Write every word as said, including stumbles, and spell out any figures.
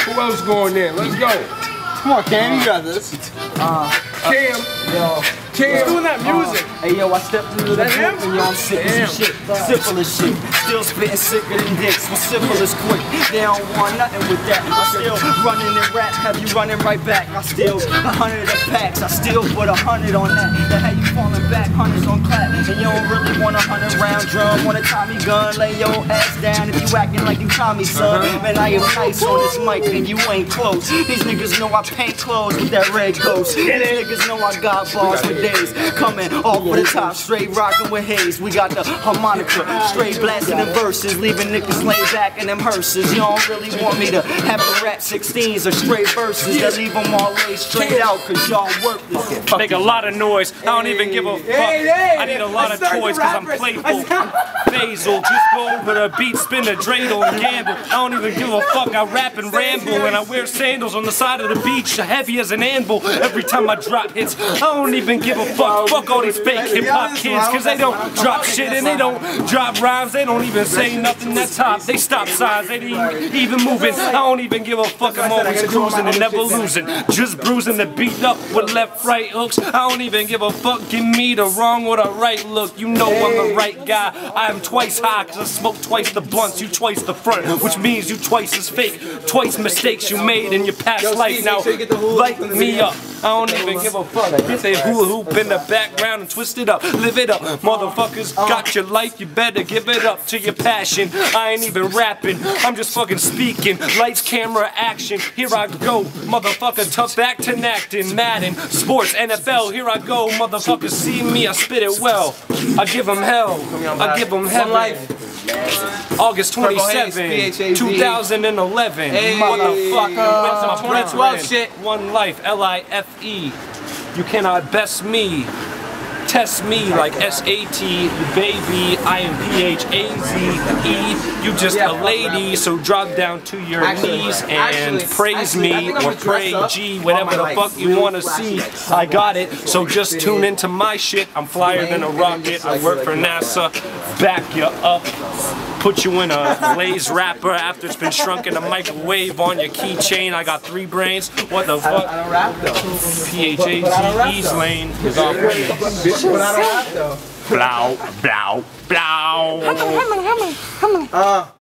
Who else going there? Let's go. Come on, Cam, you got this. Uh, Cam. Yo. Cam. Who's doing that music? Uh, hey, yo, I stepped into the book and yo, I'm sick of some shit. Syphilis shit. Still spitting sicker than dicks. My syphilis quick. They don't want nothing with that. I still running in rap. Have you running right back? I still a hundred of packs. I still put a hundred on that. That had you falling back. Hundreds on clap. And you don't really want a hundred round drum. Want a Tommy gun. Lay your ass down if you acting like you Tommy, son. Man, I am nice on this mic and you ain't close. These niggas know I paint clothes with that red ghost. These niggas know I got bars for days. Coming off with the top, straight rocking with haze. We got the harmonica, straight blasting them verses, leaving niggas laid back in them hearses. You don't really want me to have to rap sixteens or straight verses that leave them all laid straight out, cause y'all worthless. Make a lot of noise. I don't even give a fuck. I need a lot of toys cause I'm playful. Basil, just go over the beat, spin the dreidel and gamble. I don't even give a fuck. I rap and ramble and I wear sandals on the side of the beach, heavy as an anvil. Every time I drop hits, I don't even give a fuck. Fuck all these fake hip hop kids, cause they don't drop shit and they don't drop rhymes. They don't even say nothing that's top. They stop signs, they ain't even moving. I don't even give a fuck. I'm always cruising and never losing. Just bruising the beat up with left, right hooks. I don't even give a fuck. Give me the wrong or the right look. You know I'm the right guy. I am twice high cause I smoke twice the blunts. You twice the front, which means you twice as fake. Twice mistakes you made in your past life. Now light me up. I don't even give a fuck. Get the hula hoop in the background and twist it up. Live it up. Motherfuckers got your life. You better give it up to your passion. I ain't even rapping. I'm just fucking speaking. Lights, camera, action. Here I go. Motherfucker, tough acting, acting. Madden, sports, N F L. Here I go. Motherfuckers see me. I spit it well. I give them hell. I give them heaven. August twenty-seventh, two thousand eleven. Hey, motherfucker. twenty twelve shit. One life, L I F E. You cannot best me. Test me like S A T, baby. I am P H A Z E. You just a lady, so drop down to your knees and praise me or pray G, whatever the fuck you want to see. I got it, so just tune into my shit. I'm flyer than a rocket. I work for NASA. Back you up. Put you in a laze wrapper after it's been shrunk in a microwave on your keychain. I got three brains. What the fuck? I don't rap though. P H A Z E's lane is off me. But I don't rap though. Blow, blow, blow. Uh.